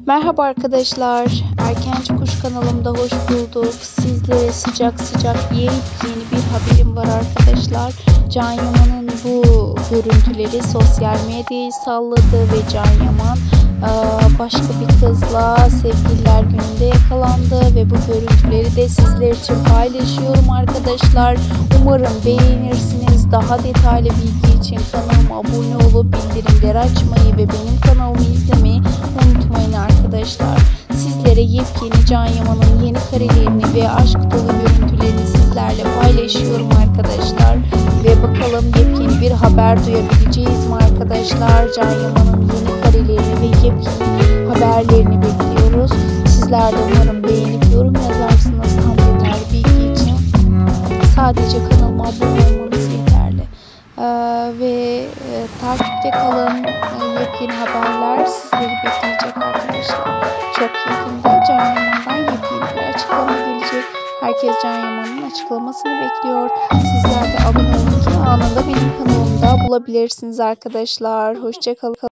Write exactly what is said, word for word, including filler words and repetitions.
Merhaba arkadaşlar, Erkenci Kuş kanalımda hoş bulduk. Sizlere sıcak sıcak yepyeni bir haberim var arkadaşlar. Can Yaman'ın bu görüntüleri sosyal medyayı salladı ve Can Yaman başka bir kızla sevgililer gününde yakalandı ve bu görüntüleri de sizler için paylaşıyorum arkadaşlar. Umarım beğenirsiniz. Daha detaylı bilgi için kanalıma abone olup bildirimleri açmayı ve benim kanalımı izlemeyi unutmayın arkadaşlar. Sizlere yepyeni Can Yaman'ın yeni karelerini ve aşk dolu görüntülerini sizlerle paylaşıyorum arkadaşlar. Ve bakalım yepyeni bir haber duyabileceğiz mi arkadaşlar? Can Yaman'ın yeni karelerini ve yepyeni haberlerini bekliyoruz. Sizler de umarım beğenip yorum yazarsınız tam detaylı bilgi için. Sadece kanalıma abone olmanız yeterli. Ee, ve e, takipte kalın. E, yepyeni haberler sizleri bekleyecek arkadaşlar. Çok yakında Can Yaman'dan yepyeni bir açıklama gelecek. Herkes Can Yaman'ın açıklamasını bekliyor. Sizler de abone olun ki anında benim kanalımda bulabilirsiniz arkadaşlar. Hoşça kalın.